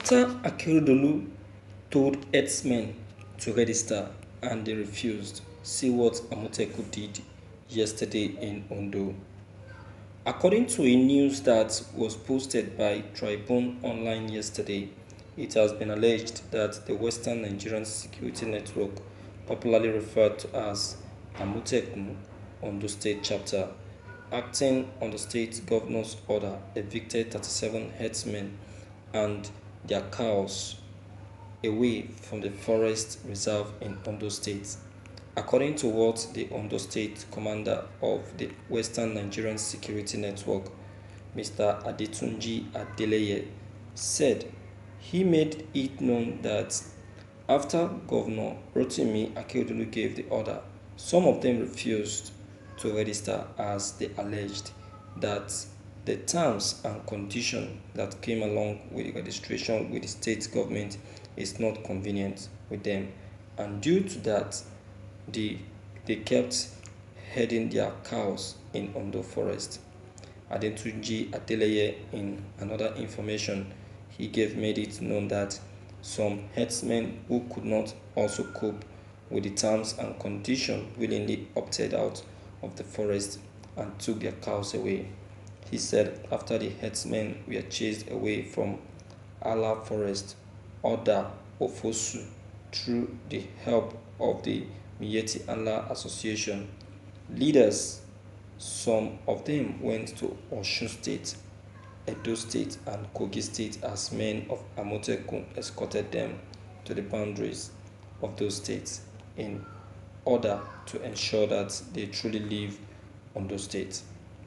After Akeredolu told herdsmen to register and they refused, see what Amotekun did yesterday in Ondo. According to a news that was posted by Tribune Online yesterday, it has been alleged that the Western Nigerian Security Network, popularly referred to as Amotekun Ondo State Chapter, acting on the state governor's order, evicted 37 herdsmen and their cows away from the forest reserve in Ondo State. According to what the Ondo State commander of the Western Nigerian Security Network, Mr. Adetunji Adeleye, said, he made it known that after Governor Rotimi Akeredolu gave the order, some of them refused to register as they alleged that the terms and conditions that came along with the registration with the state government is not convenient with them, and due to that, they kept herding their cows in Ondo Forest. Adetunji Adeleye, in another information he gave, made it known that some herdsmen who could not also cope with the terms and conditions willingly opted out of the forest and took their cows away. He said after the herdsmen were chased away from Ala Forest, Oda Ofosu, through the help of the Miyetti Allah Association leaders, some of them went to Osun State, Edo State, and Kogi State as men of Amotekun escorted them to the boundaries of those states in order to ensure that they truly live on those states.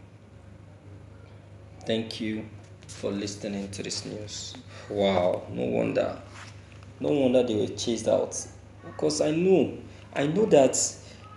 Thank you for listening to this news. Wow, no wonder. No wonder they were chased out. Because I know that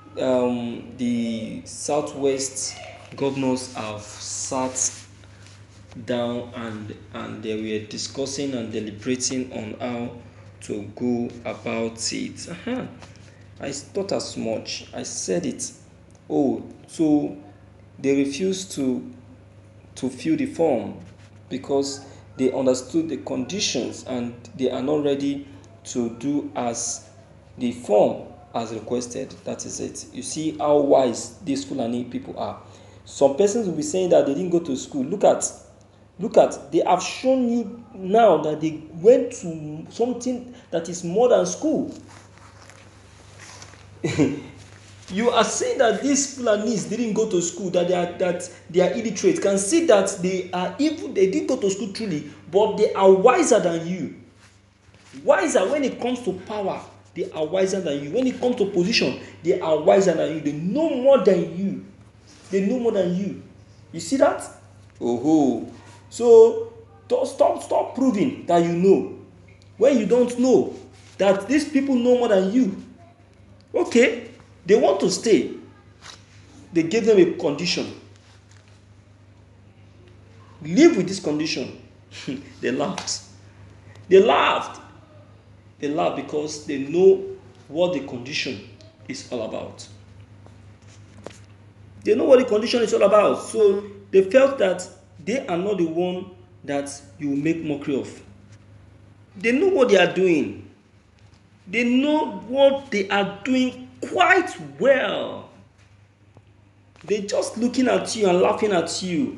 the Southwest governors have sat down and they were discussing and deliberating on how to go about it. I thought as much. I said it. Oh, so they refused to fill the form because they understood the conditions and they are not ready to do as the form as requested. That is it. You see how wise these Fulani people are. Some persons will be saying that they didn't go to school. Look at, they have shown you now that they went to something that is more than school. You are saying that these Fulanis didn't go to school, that they are illiterate. Can see that they didn't go to school truly, but they are wiser than you. Wiser when it comes to power, they are wiser than you. When it comes to position, they are wiser than you. They know more than you. You see that? Oh, so stop proving that you know when you don't know that these people know more than you. Okay, they want to stay. They gave them a condition. Live with this condition. They laughed. They laughed because they know what the condition is all about. They know what the condition is all about. So they felt that they are not the one that you will make mockery of. They know what they are doing. They know what they are doing quite well. They're just looking at you and laughing at you.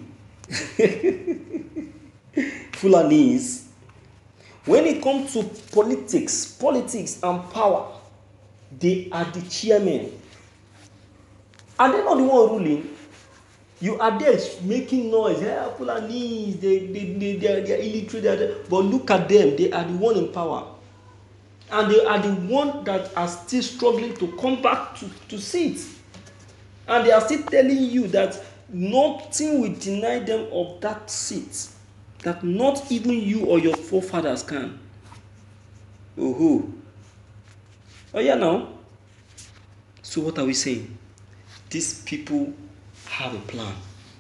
Fulanis. When it comes to politics and power, they are the chairmen. Are they not the one ruling? You are there making noise. Yeah, Fulanis, they are illiterate. But look at them. They are the one in power. And they are the one that are still struggling to come back to seat. And they are still telling you that nothing will deny them of that seat. That not even you or your forefathers can. Oh yeah, now. So what are we saying? These people have a plan.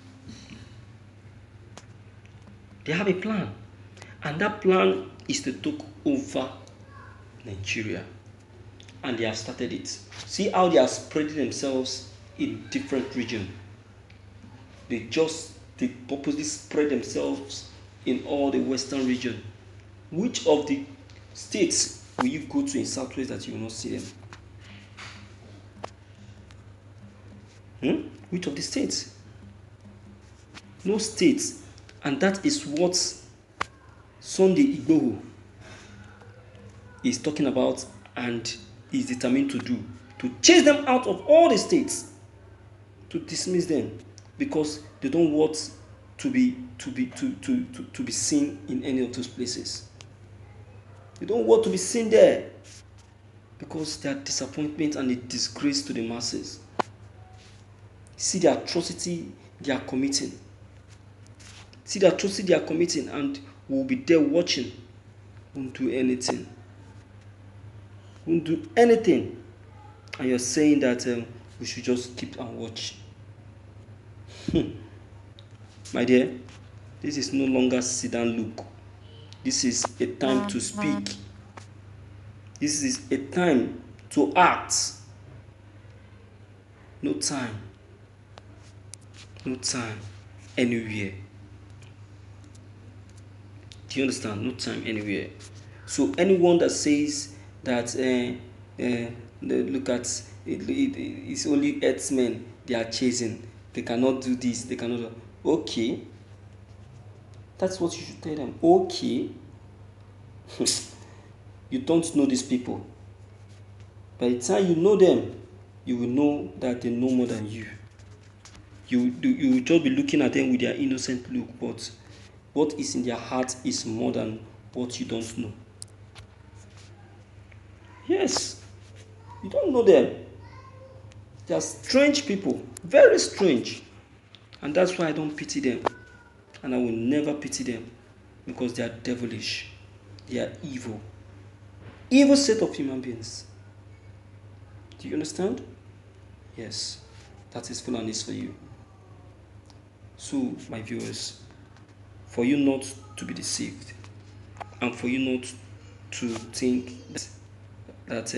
They have a plan. And that plan is to take over Nigeria. And they have started it. See how they are spreading themselves in different regions. They purposely spread themselves in all the western region. Which of the states will you go to in Southwest that you will not see them? Which of the states? No states. And that is what Sunday Igboho is talking about and is determined to do. To chase them out of all the states. To dismiss them. Because they don't want to be seen in any of those places. They don't want to be seen there. Because they are disappointment and a disgrace to the masses. See the atrocity they are committing. See the atrocity they are committing, and we'll be there watching. Won't do anything. Won't do anything. And you're saying that we should just keep and watch. My dear, this is no longer sit down look. This is a time to speak. This is a time to act. No time. No time anywhere. Do you understand? No time anywhere. So anyone that says that look at it's only herdsmen they are chasing, they cannot do this, they cannot do. Okay, that's what you should tell them. Okay. You don't know these people. By the time you know them, you will know that they know more than you. You will just be looking at them with their innocent look, but what is in their heart is more than what you don't know. Yes, you don't know them. They are strange people, very strange. And that's why I don't pity them. And I will never pity them, because they are devilish. They are evil. Evil set of human beings. Do you understand? Yes, that is Fulanis for you. So, my viewers, for you not to be deceived, and for you not to think that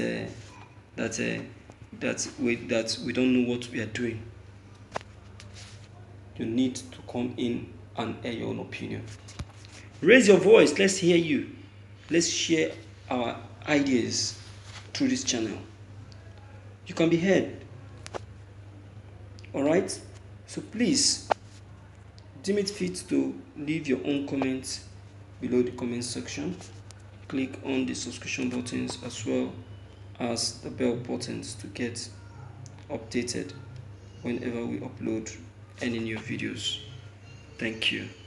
we don't know what we are doing, you need to come in and air your own opinion. Raise your voice. Let's hear you. Let's share our ideas through this channel. You can be heard. Alright? So please, deem it fit to leave your own comments below the comment section. Click on the subscription buttons as well as the bell buttons to get updated whenever we upload any new videos. Thank you.